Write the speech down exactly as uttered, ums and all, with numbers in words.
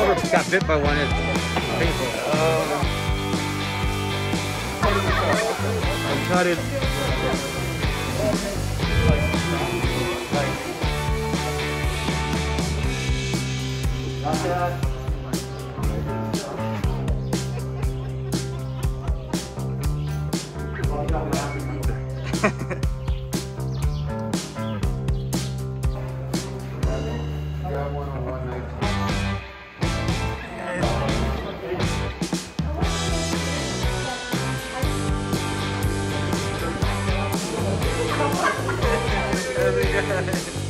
Whoever got bit by one is painful. I'm cut it. Not that. Very good.